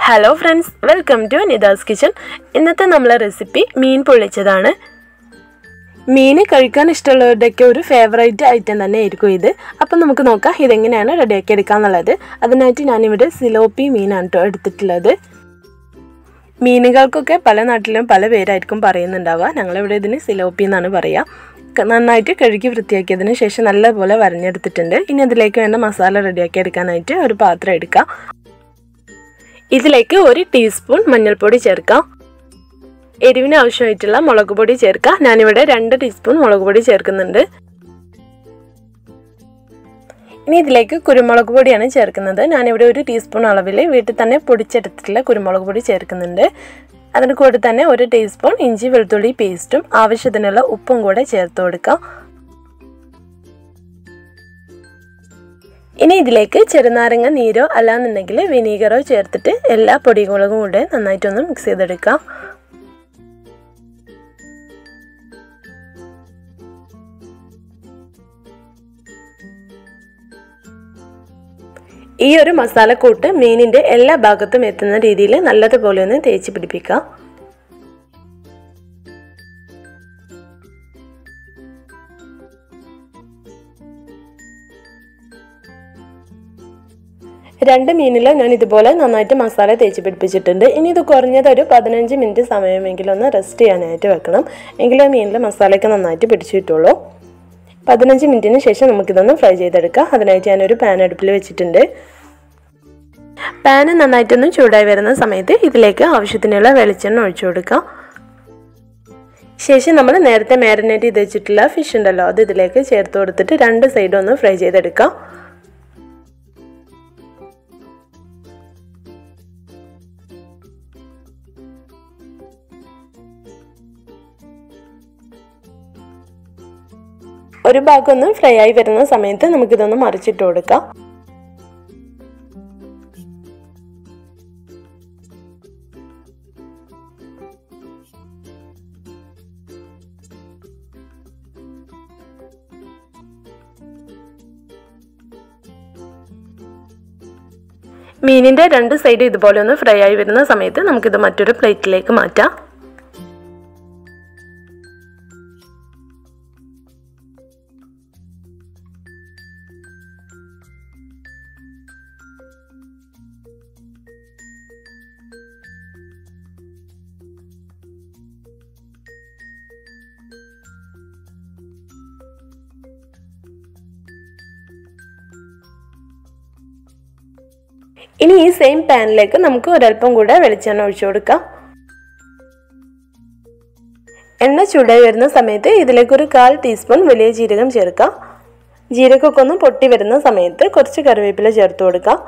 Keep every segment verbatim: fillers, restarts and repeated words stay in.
Hello friends, welcome to NIDHAS kitchen. ഇന്നത്തെ നമ്മുടെ recipe മീൻ പൊള്ളിച്ചതാണ്. മീൻ കഴിക്കാൻ ഇഷ്ടമുള്ളവരുടെയൊക്കെ ഒരു ഫേവറേറ്റ് ഐറ്റം തന്നെ ആയിരിക്കും ഇത്. അപ്പോൾ നമുക്ക് നോക്കാം ഇതെങ്ങനെയാണ് റെഡിയാക്കി എടുക്കാന്നുള്ളത്. അതിനായിട്ട് ഞാനിവിടെ സിലോപ്പി മീനാണ് ട്ടോ എടുത്തിട്ടുള്ളത്. മീനുകൾക്കൊക്കെ പല നാട്ടിലും പല പേരായിരിക്കും പറയുന്നുണ്ടാവുക. ഞങ്ങളിവിടെ ഇതിന് സിലോപ്പി എന്നാണ് പറയുക. നന്നായിട്ട് കഴുകി വൃത്തിയാക്കിയതിന് ശേഷം നല്ലപോലെ വരഞ്ഞെടുത്തിട്ടുണ്ട്. ഇനി അതിലേക്ക് വേണ്ട മസാല റെഡിയാക്കി എടുക്കാനായിട്ട് ഒരു പാത്രം എടുക്കാം. ഇതിലേക്ക് ഒരു ടീസ്പൂൺ മഞ്ഞൾപ്പൊടി ചേർക്കാം. എരിവിന് ആവശ്യമായിട്ടുള്ള മുളക് പൊടി ചേർക്കാം. ഞാനിവിടെ രണ്ട് ടീസ്പൂൺ മുളക് പൊടി ചേർക്കുന്നുണ്ട്. ഇനി ഇതിലേക്ക് കുരുമുളക് പൊടിയാണ് ചേർക്കുന്നത്. ഞാനിവിടെ ഒരു ടീസ്പൂൺ അളവിൽ വീട്ടിൽ തന്നെ പൊടിച്ചെടുത്തിട്ടുള്ള കുരുമുളക് പൊടി ചേർക്കുന്നുണ്ട്. അതിന് കൂടെ തന്നെ ഒരു ടീസ്പൂൺ ഇഞ്ചി വെളുത്തുള്ളി പേസ്റ്റും ആവശ്യത്തിനുള്ള ഉപ്പും കൂടെ ചേർത്ത് കൊടുക്കാം. ഇനി ഇതിലേക്ക് ചെറുനാരങ്ങ നീരോ അല്ലാന്നുണ്ടെങ്കിൽ വിനീഗറോ ചേർത്തിട്ട് എല്ലാ പൊടികളും കൂടെ നന്നായിട്ടൊന്ന് മിക്സ് ചെയ്തെടുക്കാം. ഈ ഒരു മസാലക്കൂട്ട് മീനിൻ്റെ എല്ലാ ഭാഗത്തും എത്തുന്ന രീതിയിൽ നല്ലതുപോലെ ഒന്ന് തേച്ച് പിടിപ്പിക്കാം. രണ്ട് മീനിൽ ഞാൻ ഇതുപോലെ നന്നായിട്ട് മസാല തേച്ച് പിടിപ്പിച്ചിട്ടുണ്ട്. ഇനി ഇത് കുറഞ്ഞത് ഒരു പതിനഞ്ച് മിനിറ്റ് സമയമെങ്കിലും ഒന്ന് റെസ്റ്റ് ചെയ്യാനായിട്ട് വെക്കണം. എങ്കിലും മീനിൽ മസാലയൊക്കെ നന്നായിട്ട് പിടിച്ചു കിട്ടുള്ളൂ. പതിനഞ്ച് മിനിറ്റിന് ശേഷം നമുക്കിതൊന്ന് ഫ്രൈ ചെയ്തെടുക്കാം. അതിനായിട്ട് ഞാനൊരു പാൻ അടുപ്പിൽ വെച്ചിട്ടുണ്ട്. പാന് നന്നായിട്ടൊന്ന് ചൂടായി വരുന്ന സമയത്ത് ഇതിലേക്ക് ആവശ്യത്തിനുള്ള വെളിച്ചെണ്ണ ഒഴിച്ചു കൊടുക്കാം. ശേഷം നമ്മൾ നേരത്തെ മാരിനേറ്റ് ചെയ്ത് വെച്ചിട്ടുള്ള ഫിഷ് ഉണ്ടല്ലോ, അത് ഇതിലേക്ക് ചേർത്ത് കൊടുത്തിട്ട് രണ്ട് സൈഡും ഒന്ന് ഫ്രൈ ചെയ്തെടുക്കാം. ഒരു ഭാഗം ഒന്ന് ഫ്രൈ ആയി വരുന്ന സമയത്ത് നമുക്കിതൊന്ന് മറിച്ചിട്ട് കൊടുക്കാം. മീനിന്റെ രണ്ട് സൈഡ് ഇതുപോലെ ഒന്ന് ഫ്രൈ ആയി വരുന്ന സമയത്ത് നമുക്കിത് മറ്റൊരു പ്ലേറ്റിലേക്ക് മാറ്റാം. ഇനി ഈ സെയിം പാനിലേക്ക് നമുക്ക് ഒരൽപ്പം കൂടെ വെളിച്ചെണ്ണ ഒഴിച്ചു കൊടുക്കാം. എണ്ണ ചൂടായി വരുന്ന സമയത്ത് ഇതിലേക്ക് ഒരു കാൽ ടീസ്പൂൺ വലിയ ജീരകം ചേർക്കാം. ജീരകമൊക്കെ ഒന്ന് പൊട്ടി വരുന്ന സമയത്ത് കുറച്ച് കറിവേപ്പില ചേർത്ത് കൊടുക്കാം.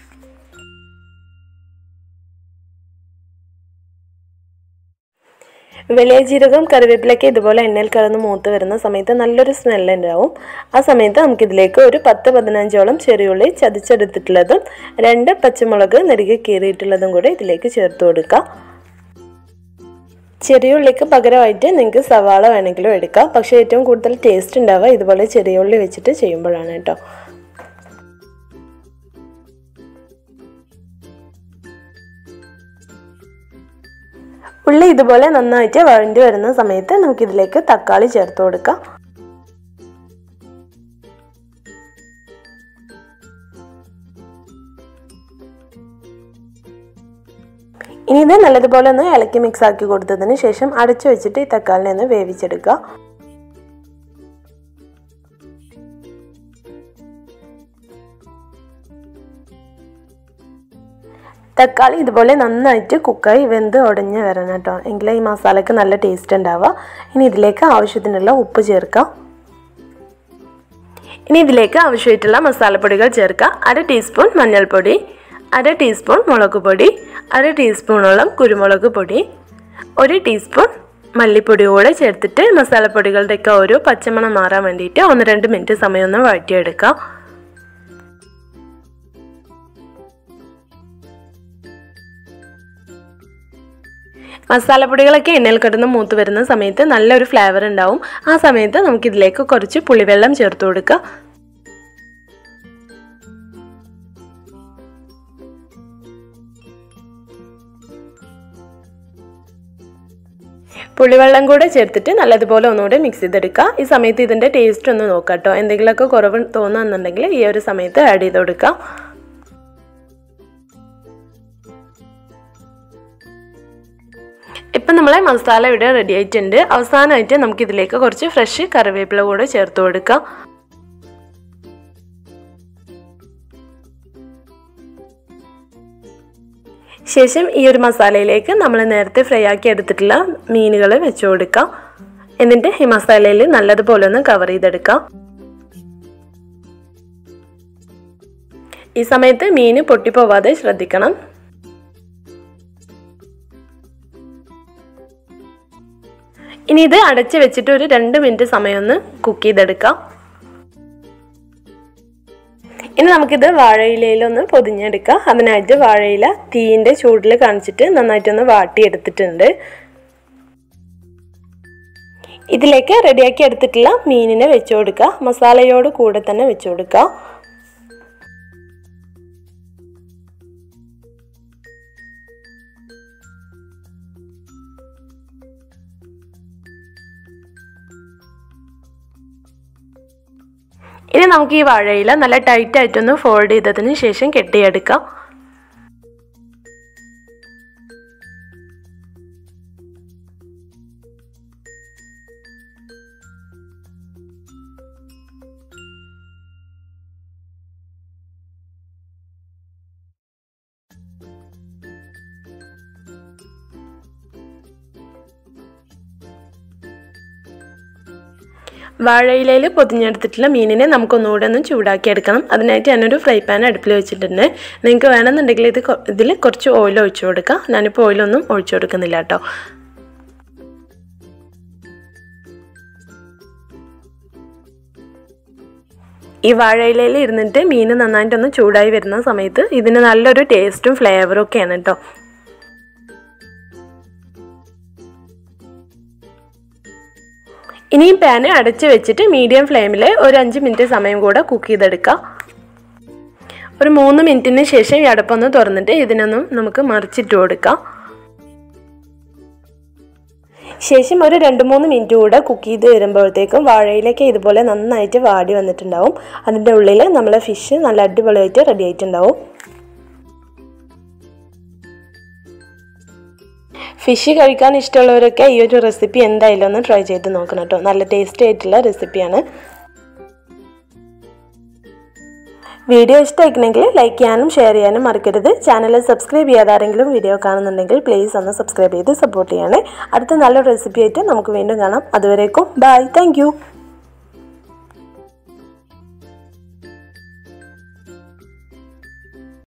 വലിയ ജീരകം കറിവേപ്പിലൊക്കെ ഇതുപോലെ എണ്ണയിൽ കലർന്ന് മൂത്ത് വരുന്ന സമയത്ത് നല്ലൊരു സ്മെല്ല് ഉണ്ടാവും. ആ സമയത്ത് നമുക്കിതിലേക്ക് ഒരു പത്ത് പതിനഞ്ചോളം ചെറിയുള്ളി ചതച്ചെടുത്തിട്ടുള്ളതും രണ്ട് പച്ചമുളക് നെടുകെ കീറിയിട്ടുള്ളതും കൂടെ ഇതിലേക്ക് ചേർത്ത് കൊടുക്കാം. ചെറിയുള്ളിക്ക് പകരമായിട്ട് നിങ്ങൾക്ക് സവാള വേണമെങ്കിലും എടുക്കാം. പക്ഷേ ഏറ്റവും കൂടുതൽ ടേസ്റ്റ് ഉണ്ടാവുക ഇതുപോലെ ചെറിയുള്ളി വെച്ചിട്ട് ചെയ്യുമ്പോഴാണ് കേട്ടോ. ഉള്ളി ഇതുപോലെ നന്നായിട്ട് വഴണ്ടി വരുന്ന സമയത്ത് നമുക്കിതിലേക്ക് തക്കാളി ചേർത്ത് കൊടുക്കാം. ഇനി ഇത് നല്ലതുപോലെ ഒന്ന് ഇളക്കി മിക്സ് ആക്കി കൊടുത്തതിന് ശേഷം അടച്ചു വെച്ചിട്ട് ഈ തക്കാളിനെ ഒന്ന് വേവിച്ചെടുക്കുക. തക്കാളി ഇതുപോലെ നന്നായിട്ട് കുക്കായി വെന്ത് ഉടഞ്ഞ് വരണം കേട്ടോ, എങ്കിലേ ഈ മസാലയ്ക്ക് നല്ല ടേസ്റ്റ് ഉണ്ടാവുക. ഇനി ഇതിലേക്ക് ആവശ്യത്തിനുള്ള ഉപ്പ് ചേർക്കാം. ഇനി ഇതിലേക്ക് ആവശ്യമായിട്ടുള്ള മസാലപ്പൊടികൾ ചേർക്കാം. അര ടീസ്പൂൺ മഞ്ഞൾപ്പൊടി, അര ടീസ്പൂൺ മുളക് പൊടി, അര ടീസ്പൂണോളം കുരുമുളക് പൊടി, ഒരു ടീസ്പൂൺ മല്ലിപ്പൊടി കൂടെ ചേർത്തിട്ട് മസാലപ്പൊടികളുടെയൊക്കെ ഓരോ പച്ചമണം മാറാൻ വേണ്ടിയിട്ട് ഒന്ന് രണ്ട് മിനിറ്റ് സമയം ഒന്ന് വഴറ്റിയെടുക്കാം. മസാലപ്പൊടികളൊക്കെ എണ്ണയിൽ കിടന്ന് മൂത്ത് വരുന്ന സമയത്ത് നല്ലൊരു ഫ്ലേവർ ഉണ്ടാവും. ആ സമയത്ത് നമുക്കിതിലേക്ക് കുറച്ച് പുളിവെള്ളം ചേർത്ത് കൊടുക്കാം. പുളിവെള്ളം കൂടെ ചേർത്തിട്ട് നല്ലതുപോലെ ഒന്നുകൂടെ മിക്സ് ചെയ്തെടുക്കുക. ഈ സമയത്ത് ഇതിൻ്റെ ടേസ്റ്റ് ഒന്ന് നോക്കാം കേട്ടോ. എന്തെങ്കിലുമൊക്കെ കുറവ് തോന്നുന്നുണ്ടെങ്കിൽ ഈ ഒരു സമയത്ത് ആഡ് ചെയ്ത് കൊടുക്കുക. ഇപ്പം നമ്മളെ മസാല ഇവിടെ റെഡി ആയിട്ടുണ്ട്. അവസാനമായിട്ട് നമുക്കിതിലേക്ക് കുറച്ച് ഫ്രഷ് കറിവേപ്പില കൂടെ ചേർത്ത് കൊടുക്കാം. ശേഷം ഈ ഒരു മസാലയിലേക്ക് നമ്മൾ നേരത്തെ ഫ്രൈ ആക്കി എടുത്തിട്ടുള്ള മീനുകൾ വെച്ച് കൊടുക്കാം. എന്നിട്ട് ഈ മസാലയിൽ നല്ലതുപോലെ ഒന്ന് കവർ ചെയ്തെടുക്കാം. ഈ സമയത്ത് മീൻ പൊട്ടിപ്പോവാതെ ശ്രദ്ധിക്കണം. ഇനി ഇത് അടച്ച് വെച്ചിട്ട് ഒരു രണ്ട് മിനിറ്റ് സമയം ഒന്ന് കുക്ക് ചെയ്തെടുക്കാം. ഇനി നമുക്കിത് വാഴയിലയിലൊന്ന് പൊതിഞ്ഞെടുക്കാം. അതിനായിട്ട് വാഴയില തീയിൻ്റെ ചൂടിൽ കാണിച്ചിട്ട് നന്നായിട്ടൊന്ന് വാട്ടിയെടുത്തിട്ടുണ്ട്. ഇതിലേക്ക് റെഡിയാക്കി എടുത്തിട്ടുള്ള മീനിനെ വെച്ച് കൊടുക്കുക. മസാലയോട് കൂടെ തന്നെ വെച്ച് കൊടുക്കുക. ഇനി നമുക്ക് ഈ വാഴയില നല്ല ടൈറ്റായിട്ടൊന്ന് ഫോൾഡ് ചെയ്തതിന് ശേഷം കെട്ടിയെടുക്കാം. വാഴയിലയിൽ പൊതിഞ്ഞെടുത്തിട്ടുള്ള മീനിനെ നമുക്കൊന്നുകൂടെ ഒന്ന് ചൂടാക്കി എടുക്കണം. അതിനായിട്ട് ഞാനൊരു ഫ്രൈ പാൻ അടുപ്പിൽ വെച്ചിട്ടുണ്ട്. നിങ്ങൾക്ക് വേണമെന്നുണ്ടെങ്കിൽ ഇത് ഇതിൽ കുറച്ച് ഓയിൽ ഒഴിച്ചു കൊടുക്കാം. ഞാനിപ്പോൾ ഓയിലൊന്നും ഒഴിച്ചു കൊടുക്കുന്നില്ല കേട്ടോ. ഈ വാഴയിലയിൽ ഇരുന്നിട്ട് മീൻ നന്നായിട്ടൊന്ന് ചൂടായി വരുന്ന സമയത്ത് ഇതിന് നല്ലൊരു ടേസ്റ്റും ഫ്ലേവറും ഒക്കെയാണ് കേട്ടോ. ഇനി ഈ പാന് അടച്ച് വെച്ചിട്ട് മീഡിയം ഫ്ലെയിമിൽ ഒരു അഞ്ച് മിനിറ്റ് സമയം കൂടെ കുക്ക് ചെയ്തെടുക്കാം. ഒരു മൂന്ന് മിനിറ്റിന് ശേഷം ഈ അടപ്പൊന്ന് തുറന്നിട്ട് ഇതിനൊന്നും നമുക്ക് മറിച്ചിട്ട് കൊടുക്കാം. ശേഷം ഒരു രണ്ട് മൂന്ന് മിനിറ്റ് കൂടെ കുക്ക് ചെയ്ത് വരുമ്പോഴത്തേക്കും വാഴയിലേക്ക് ഇതുപോലെ നന്നായിട്ട് വാടി വന്നിട്ടുണ്ടാവും. അതിൻ്റെ ഉള്ളിൽ നമ്മളെ ഫിഷ് നല്ല അടിപൊളിയായിട്ട് റെഡി ആയിട്ടുണ്ടാവും. ഫിഷ് കഴിക്കാൻ ഇഷ്ടമുള്ളവരൊക്കെ ഈ ഒരു റെസിപ്പി എന്തായാലും ഒന്ന് ട്രൈ ചെയ്ത് നോക്കണം കേട്ടോ. നല്ല ടേസ്റ്റി ആയിട്ടുള്ള റെസിപ്പിയാണ്. വീഡിയോ ഇഷ്ടമായിക്കണമെങ്കിൽ ലൈക്ക് ചെയ്യാനും ഷെയർ ചെയ്യാനും മറക്കരുത്. ചാനൽ സബ്സ്ക്രൈബ് ചെയ്യാതെ ആരെങ്കിലും വീഡിയോ കാണുന്നുണ്ടെങ്കിൽ പ്ലീസ് ഒന്ന് സബ്സ്ക്രൈബ് ചെയ്ത് സപ്പോർട്ട് ചെയ്യണേ. അടുത്ത നല്ല റെസിപ്പി ആയിട്ട് നമുക്ക് വീണ്ടും കാണാം. അതുവരേക്കും ബൈ. താങ്ക്